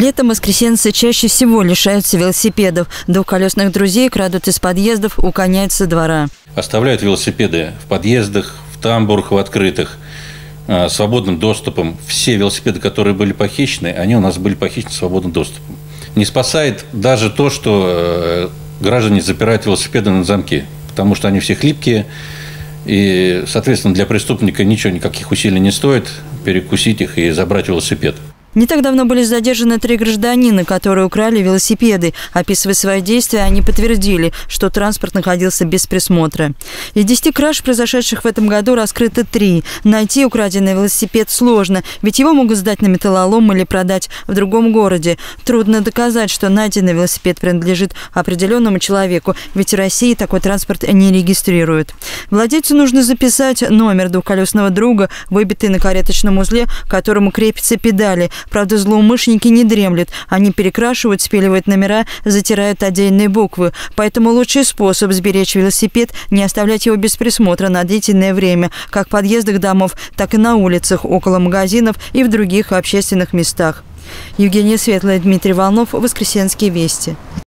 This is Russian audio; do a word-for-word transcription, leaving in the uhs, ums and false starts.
Летом воскресенцы чаще всего лишаются велосипедов. Двухколесных друзей крадут из подъездов, угоняют со двора. Оставляют велосипеды в подъездах, в тамбурах, в открытых, свободным доступом. Все велосипеды, которые были похищены, они у нас были похищены свободным доступом. Не спасает даже то, что граждане запирают велосипеды на замки, потому что они все хлипкие. И, соответственно, для преступника ничего, никаких усилий не стоит перекусить их и забрать велосипед. Не так давно были задержаны три гражданина, которые украли велосипеды. Описывая свои действия, они подтвердили, что транспорт находился без присмотра. Из десяти краж, произошедших в этом году, раскрыто три. Найти украденный велосипед сложно, ведь его могут сдать на металлолом или продать в другом городе. Трудно доказать, что найденный велосипед принадлежит определенному человеку, ведь в России такой транспорт не регистрируют. Владельцу нужно записать номер двухколесного друга, выбитый на кареточном узле, к которому крепятся педали. Правда, злоумышленники не дремлют. Они перекрашивают, спиливают номера, затирают отдельные буквы. Поэтому лучший способ сберечь велосипед – не оставлять его без присмотра на длительное время, как в подъездах домов, так и на улицах, около магазинов и в других общественных местах. Евгения Светлая, Дмитрий Волнов, Воскресенские вести.